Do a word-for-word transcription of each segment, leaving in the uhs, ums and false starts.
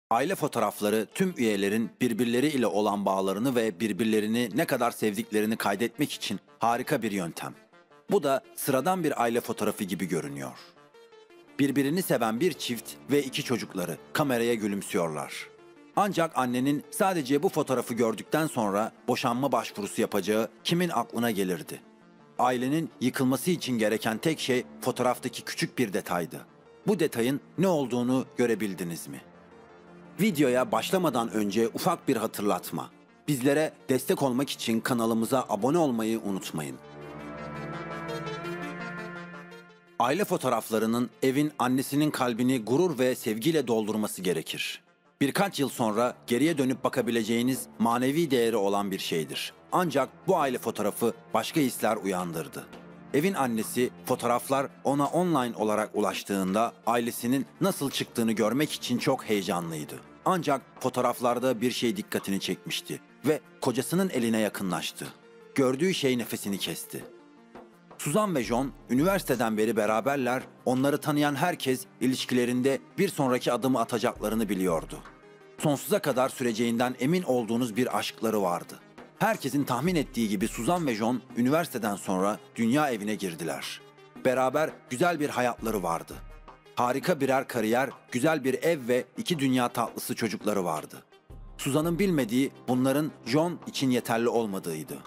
Aile fotoğrafları tüm üyelerin birbirleri ile olan bağlarını ve birbirlerini ne kadar sevdiklerini kaydetmek için harika bir yöntem. Bu da sıradan bir aile fotoğrafı gibi görünüyor. Birbirini seven bir çift ve iki çocukları kameraya gülümsüyorlar. Ancak annenin sadece bu fotoğrafı gördükten sonra boşanma başvurusu yapacağı kimin aklına gelirdi? Ailenin yıkılması için gereken tek şey fotoğraftaki küçük bir detaydı. Bu detayın ne olduğunu görebildiniz mi? Videoya başlamadan önce ufak bir hatırlatma. Bizlere destek olmak için kanalımıza abone olmayı unutmayın. Aile fotoğraflarının evin annesinin kalbini gurur ve sevgiyle doldurması gerekir. Birkaç yıl sonra geriye dönüp bakabileceğiniz manevi değeri olan bir şeydir. Ancak bu aile fotoğrafı başka hisler uyandırdı. Evin annesi fotoğraflar ona online olarak ulaştığında ailesinin nasıl çıktığını görmek için çok heyecanlıydı. Ancak fotoğraflarda bir şey dikkatini çekmişti ve kocasının eline yakınlaştı. Gördüğü şey nefesini kesti. Suzan ve John üniversiteden beri beraberler, onları tanıyan herkes ilişkilerinde bir sonraki adımı atacaklarını biliyordu. Sonsuza kadar süreceğinden emin olduğunuz bir aşkları vardı. Herkesin tahmin ettiği gibi Suzan ve John üniversiteden sonra dünya evine girdiler. Beraber güzel bir hayatları vardı. Harika birer kariyer, güzel bir ev ve iki dünya tatlısı çocukları vardı. Suzan'ın bilmediği bunların John için yeterli olmadığıydı.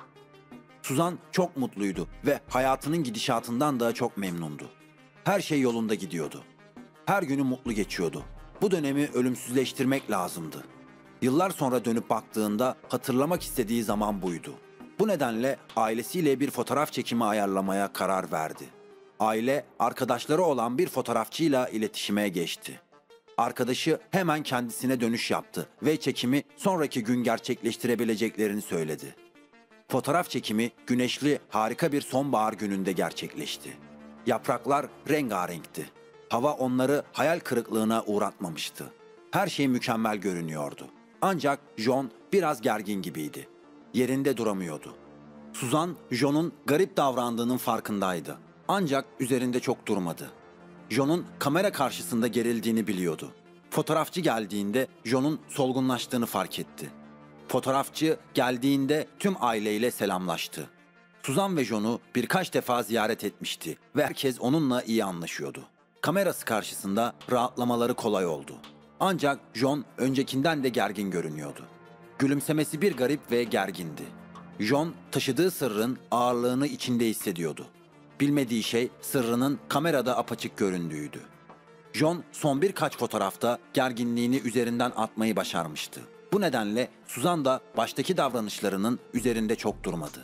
Suzan çok mutluydu ve hayatının gidişatından da çok memnundu. Her şey yolunda gidiyordu. Her günü mutlu geçiyordu. Bu dönemi ölümsüzleştirmek lazımdı. Yıllar sonra dönüp baktığında hatırlamak istediği zaman buydu. Bu nedenle ailesiyle bir fotoğraf çekimi ayarlamaya karar verdi. Aile, arkadaşları olan bir fotoğrafçıyla iletişime geçti. Arkadaşı hemen kendisine dönüş yaptı ve çekimi sonraki gün gerçekleştirebileceklerini söyledi. Fotoğraf çekimi güneşli, harika bir sonbahar gününde gerçekleşti. Yapraklar rengarenkti. Hava onları hayal kırıklığına uğratmamıştı. Her şey mükemmel görünüyordu. Ancak John biraz gergin gibiydi. Yerinde duramıyordu. Suzan, John'un garip davrandığının farkındaydı. Ancak üzerinde çok durmadı. John'un kamera karşısında gerildiğini biliyordu. Fotoğrafçı geldiğinde John'un solgunlaştığını fark etti. Fotoğrafçı geldiğinde tüm aileyle selamlaştı. Suzan ve John'u birkaç defa ziyaret etmişti ve herkes onunla iyi anlaşıyordu. Kamerası karşısında rahatlamaları kolay oldu. Ancak John öncekinden de gergin görünüyordu. Gülümsemesi bir garip ve gergindi. John taşıdığı sırrın ağırlığını içinde hissediyordu. Bilmediği şey sırrının kamerada apaçık göründüğüydü. John son birkaç fotoğrafta gerginliğini üzerinden atmayı başarmıştı. Bu nedenle Suzan da baştaki davranışlarının üzerinde çok durmadı.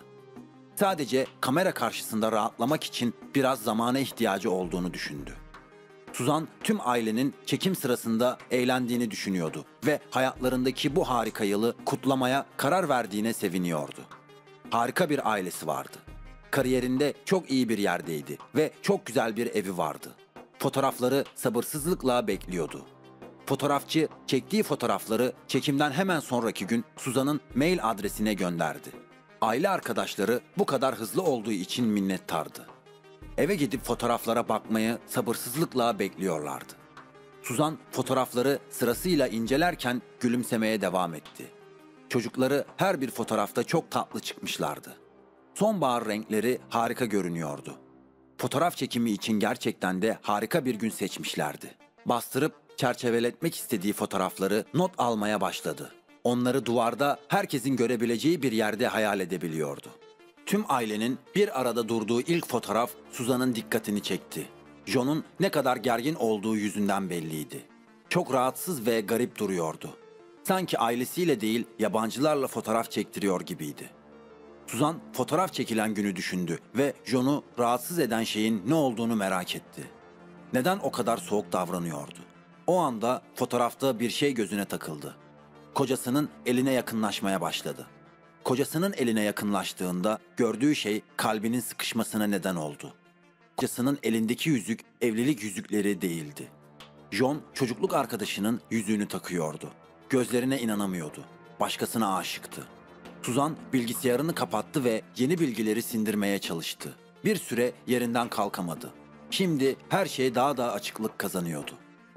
Sadece kamera karşısında rahatlamak için biraz zamana ihtiyacı olduğunu düşündü. Suzan tüm ailenin çekim sırasında eğlendiğini düşünüyordu ve hayatlarındaki bu harika yılı kutlamaya karar verdiğine seviniyordu. Harika bir ailesi vardı. Kariyerinde çok iyi bir yerdeydi ve çok güzel bir evi vardı. Fotoğrafları sabırsızlıkla bekliyordu. Fotoğrafçı çektiği fotoğrafları çekimden hemen sonraki gün Suzan'ın mail adresine gönderdi. Aile arkadaşları bu kadar hızlı olduğu için minnettardı. Eve gidip fotoğraflara bakmayı sabırsızlıkla bekliyorlardı. Suzan fotoğrafları sırasıyla incelerken gülümsemeye devam etti. Çocukları her bir fotoğrafta çok tatlı çıkmışlardı. Sonbahar renkleri harika görünüyordu. Fotoğraf çekimi için gerçekten de harika bir gün seçmişlerdi. Bastırıp çerçeveletmek istediği fotoğrafları not almaya başladı. Onları duvarda herkesin görebileceği bir yerde hayal edebiliyordu. Tüm ailenin bir arada durduğu ilk fotoğraf Suzan'ın dikkatini çekti. John'un ne kadar gergin olduğu yüzünden belliydi. Çok rahatsız ve garip duruyordu. Sanki ailesiyle değil yabancılarla fotoğraf çektiriyor gibiydi. Suzan fotoğraf çekilen günü düşündü ve John'u rahatsız eden şeyin ne olduğunu merak etti. Neden o kadar soğuk davranıyordu? O anda fotoğrafta bir şey gözüne takıldı. Kocasının eline yakınlaşmaya başladı. Kocasının eline yakınlaştığında gördüğü şey kalbinin sıkışmasına neden oldu. Kocasının elindeki yüzük evlilik yüzükleri değildi. John çocukluk arkadaşının yüzüğünü takıyordu. Gözlerine inanamıyordu. Başkasına aşıktı. Suzan bilgisayarını kapattı ve yeni bilgileri sindirmeye çalıştı. Bir süre yerinden kalkamadı. Şimdi her şey daha da açıklık kazanıyordu.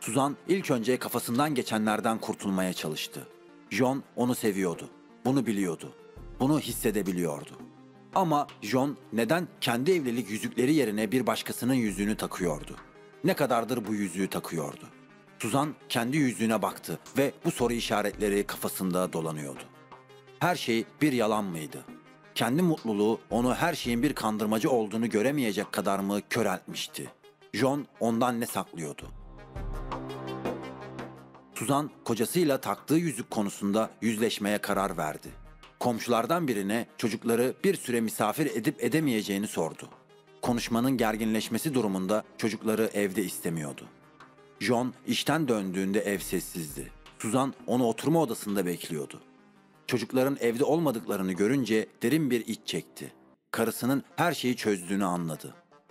Suzan ilk önce kafasından geçenlerden kurtulmaya çalıştı. John onu seviyordu. Bunu biliyordu. Bunu hissedebiliyordu. Ama John neden kendi evlilik yüzükleri yerine bir başkasının yüzüğünü takıyordu? Ne kadardır bu yüzüğü takıyordu? Suzan kendi yüzüğüne baktı ve bu soru işaretleri kafasında dolanıyordu. Her şey bir yalan mıydı? Kendi mutluluğu onu her şeyin bir kandırmacı olduğunu göremeyecek kadar mı köreltmişti? John ondan ne saklıyordu? Suzan kocasıyla taktığı yüzük konusunda yüzleşmeye karar verdi. Komşulardan birine çocukları bir süre misafir edip edemeyeceğini sordu. Konuşmanın gerginleşmesi durumunda çocukları evde istemiyordu. John işten döndüğünde ev sessizdi. Suzan onu oturma odasında bekliyordu. Çocukların evde olmadıklarını görünce derin bir iç çekti. Karısının her şeyi çözdüğünü anladı.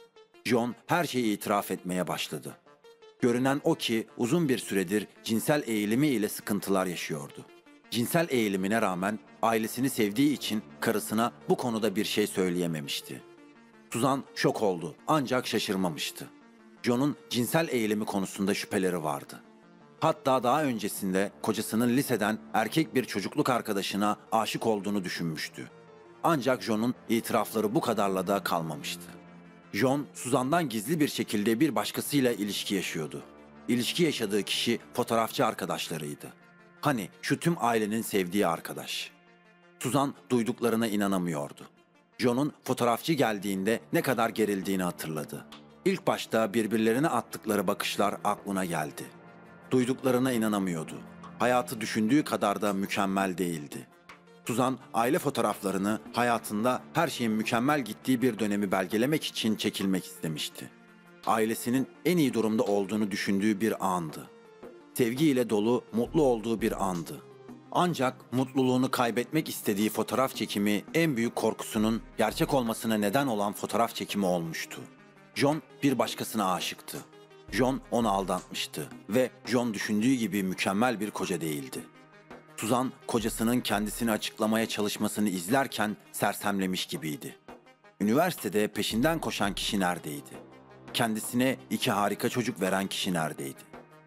John her şeyi itiraf etmeye başladı. Görünen o ki uzun bir süredir cinsel eğilimi ile sıkıntılar yaşıyordu. Cinsel eğilimine rağmen ailesini sevdiği için karısına bu konuda bir şey söyleyememişti. Suzan şok oldu ancak şaşırmamıştı. John'un cinsel eğilimi konusunda şüpheleri vardı. Hatta daha öncesinde kocasının liseden erkek bir çocukluk arkadaşına aşık olduğunu düşünmüştü. Ancak John'un itirafları bu kadarla da kalmamıştı. John, Suzan'dan gizli bir şekilde bir başkasıyla ilişki yaşıyordu. İlişki yaşadığı kişi fotoğrafçı arkadaşlarıydı. Hani şu tüm ailenin sevdiği arkadaş. Suzan duyduklarına inanamıyordu. John'un fotoğrafçı geldiğinde ne kadar gerildiğini hatırladı. İlk başta birbirlerine attıkları bakışlar aklına geldi. Duyduklarına inanamıyordu. Hayatı düşündüğü kadar da mükemmel değildi. Suzan aile fotoğraflarını hayatında her şeyin mükemmel gittiği bir dönemi belgelemek için çekilmek istemişti. Ailesinin en iyi durumda olduğunu düşündüğü bir andı. Sevgiyle dolu, mutlu olduğu bir andı. Ancak mutluluğunu kaybetmek istediği fotoğraf çekimi en büyük korkusunun gerçek olmasına neden olan fotoğraf çekimi olmuştu. John bir başkasına aşıktı. John onu aldatmıştı ve John düşündüğü gibi mükemmel bir koca değildi. Suzan kocasının kendisini açıklamaya çalışmasını izlerken sersemlemiş gibiydi. Üniversitede peşinden koşan kişi neredeydi? Kendisine iki harika çocuk veren kişi neredeydi?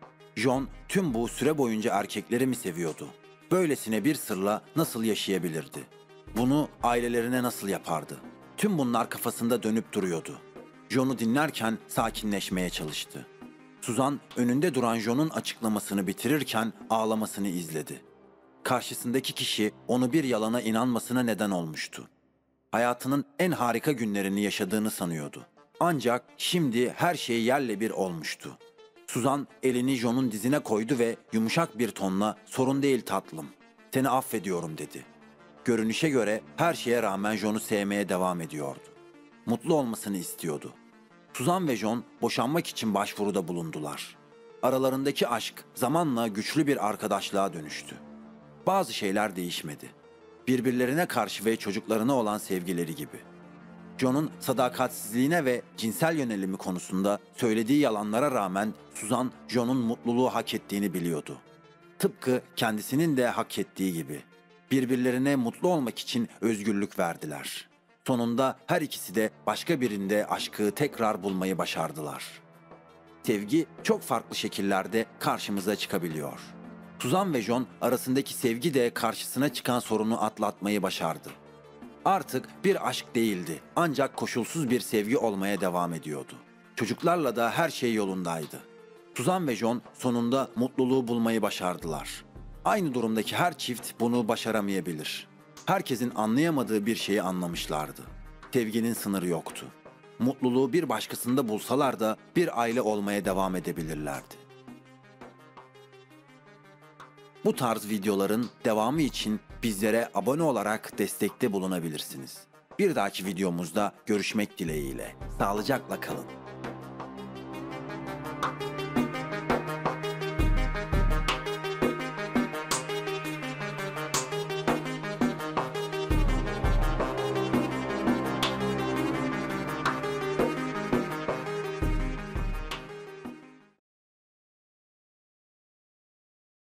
John tüm bu süre boyunca erkekleri mi seviyordu? Böylesine bir sırla nasıl yaşayabilirdi? Bunu ailelerine nasıl yapardı? Tüm bunlar kafasında dönüp duruyordu. John'u dinlerken sakinleşmeye çalıştı. Suzan önünde duran John'un açıklamasını bitirirken ağlamasını izledi. Karşısındaki kişi onu bir yalana inanmasına neden olmuştu. Hayatının en harika günlerini yaşadığını sanıyordu. Ancak şimdi her şey yerle bir olmuştu. Suzan elini John'un dizine koydu ve yumuşak bir tonla "Sorun değil tatlım, seni affediyorum" dedi. Görünüşe göre her şeye rağmen John'u sevmeye devam ediyordu. Mutlu olmasını istiyordu. Suzan ve John boşanmak için başvuruda bulundular. Aralarındaki aşk zamanla güçlü bir arkadaşlığa dönüştü. Bazı şeyler değişmedi. Birbirlerine karşı ve çocuklarına olan sevgileri gibi. John'un sadakatsizliğine ve cinsel yönelimi konusunda söylediği yalanlara rağmen Suzan, John'un mutluluğu hak ettiğini biliyordu. Tıpkı kendisinin de hak ettiği gibi. Birbirlerine mutlu olmak için özgürlük verdiler. Sonunda her ikisi de başka birinde aşkı tekrar bulmayı başardılar. Sevgi çok farklı şekillerde karşımıza çıkabiliyor. Suzan ve John arasındaki sevgi de karşısına çıkan sorunu atlatmayı başardı. Artık bir aşk değildi ancak koşulsuz bir sevgi olmaya devam ediyordu. Çocuklarla da her şey yolundaydı. Suzan ve John sonunda mutluluğu bulmayı başardılar. Aynı durumdaki her çift bunu başaramayabilir. Herkesin anlayamadığı bir şeyi anlamışlardı. Sevginin sınırı yoktu. Mutluluğu bir başkasında bulsalar da bir aile olmaya devam edebilirlerdi. Bu tarz videoların devamı için bizlere abone olarak destekte bulunabilirsiniz. Bir dahaki videomuzda görüşmek dileğiyle. Sağlıcakla kalın.